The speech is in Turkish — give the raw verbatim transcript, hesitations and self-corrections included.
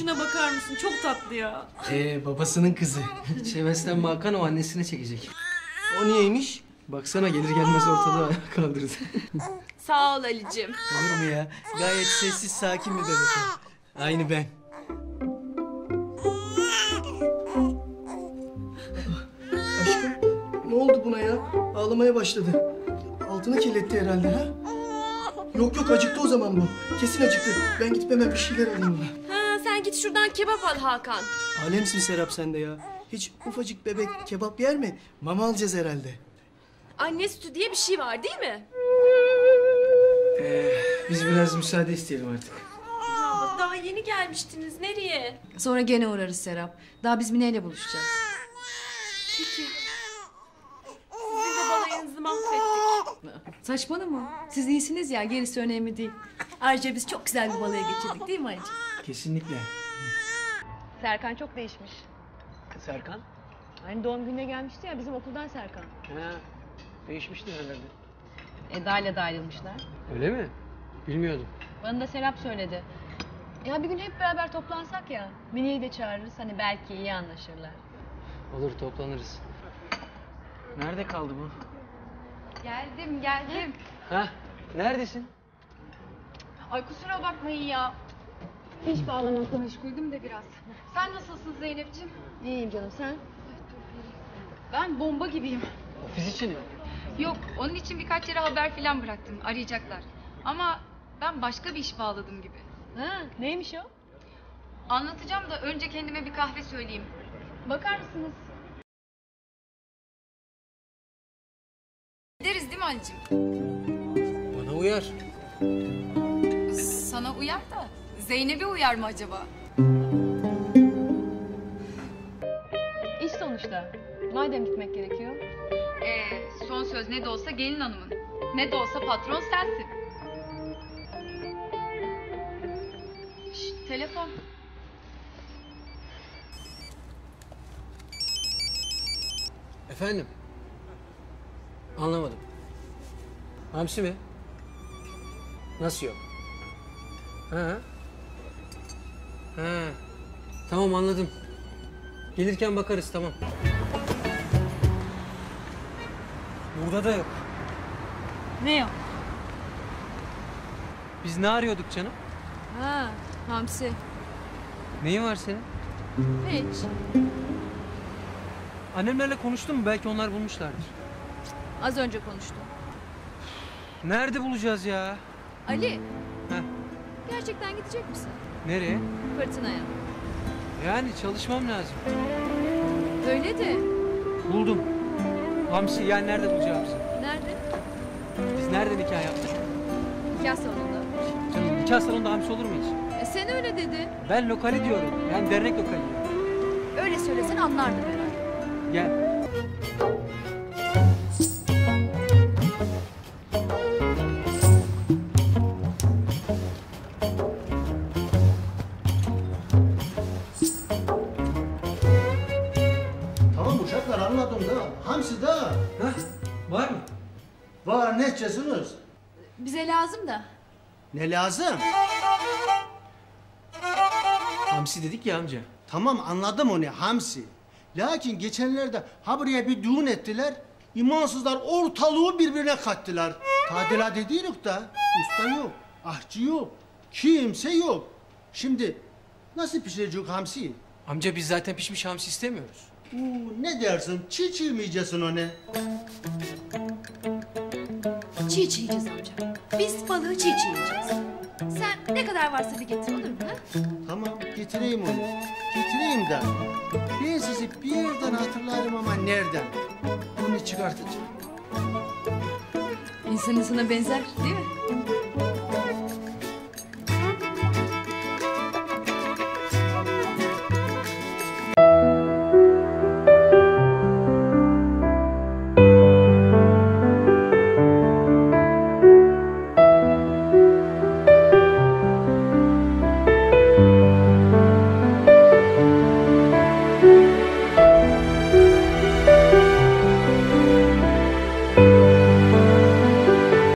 Şuna bakar mısın? Çok tatlı ya. Ee babasının kızı. Çevesden Hakan o annesine çekecek. O niyeymiş? Baksana gelir gelmez ortada kaldırdı. Sağ ol Ali'cim. Olur mu ya? Gayet sessiz sakin bir bebek o. Aynı ben. Aşkım ne oldu buna ya? Ağlamaya başladı. Altını kirletti herhalde ha? Yok yok acıktı o zaman bu. Kesin acıktı. Ben gidip hemen bir şeyler alayım ona. Ha, sen git şuradan kebap al Hakan. Alemsin Serap sen de ya. Hiç ufacık bebek kebap yer mi? Mama alacağız herhalde. Anne sütü diye bir şey var değil mi? Ee, biz biraz müsaade isteyelim artık. Ya daha yeni gelmiştiniz. Nereye? Sonra gene uğrarız Serap. Daha biz Mine ile buluşacağız. Peki. Sizin de balayınızı mahvettik. Saçmalama. Siz iyisiniz ya, gerisi önemli değil. Ayrıca biz çok güzel bir balaya geçirdik değil mi Ali'ciğim? Kesinlikle. Serkan çok değişmiş. Serkan? Hani doğum gününe gelmişti ya, bizim okuldan Serkan. Ha, değişmiştir herhalde. Eda ile de ayrılmışlar. Öyle mi? Bilmiyordum. Bana da Serap söyledi. Ya bir gün hep beraber toplansak ya, Mine'yi de çağırırız, hani belki iyi anlaşırlar. Olur toplanırız. Nerede kaldı bu? Geldim, geldim. Ha? Neredesin? Ay kusura bakmayın ya. İş bağlamakla meşguldüm de biraz. Sen nasılsın Zeynep'ciğim? İyiyim canım, sen? Ben bomba gibiyim. Ofis için mi? Yok, onun için birkaç yere haber falan bıraktım. Arayacaklar. Ama ben başka bir iş bağladım gibi. Ha, neymiş o? Anlatacağım da önce kendime bir kahve söyleyeyim. Bakar mısınız? Gideriz değil mi Ali'cim? Bana uyar. Sana uyar da Zeynep'e uyar mı acaba? İş sonuçta. Madem gitmek gerekiyor. Ee, son söz ne de olsa gelin hanımın. Ne de olsa patron sensin. Şşt, telefon. Efendim? Anlamadım. Hamsi mi? Nasıl yok? Ha? Ha. Tamam anladım. Gelirken bakarız tamam. Burada da yok. Ne yok? Biz ne arıyorduk canım? Ha, hamsi. Neyin var senin? Hiç. Annemlerle konuştun mu? Belki onlar bulmuşlardır. Az önce konuştum. Nerede bulacağız ya? Ali, Heh. gerçekten gidecek misin? Nereye? Fırtınaya. Yani çalışmam lazım. Öyle de. Buldum. Hamsi yani nerede bulacağımızı? Nerede? Biz nerede nikah yaptık? Nikah salonunda. Canım nikah salonunda hamsi olur mu hiç? E sen öyle dedin. Ben lokali diyorum. Yani dernek lokali diyorum. Öyle söylesen anlardım herhalde. Gel. Tamam uşaklar anladım da. Hamsi da. Hah, var mı? Var ne edeceksiniz? Bize lazım da. Ne lazım? Hamsi dedik ya amca. Tamam anladım onu hamsi. Lakin geçenlerde ha buraya bir düğün ettiler. İmansızlar ortalığı birbirine kattılar. Tadilat ediyoruz da usta yok, ahçı yok, kimse yok. Şimdi nasıl pişirecek hamsi? Amca biz zaten pişmiş hamsi istemiyoruz. Uu, ne dersin? Çiğ çiğ mi yiyeceksin onu? Çiğ çiğ yiyeceğiz amca. Biz balığı çiğ çiğ yiyeceğiz. Sen ne kadar varsa bir getir olur mu? Ha? Tamam getireyim onu. Getireyim de. Ben sizi bir yerden hatırlarım ama nereden? Onu çıkartacağım. İnsan insana benzer değil mi?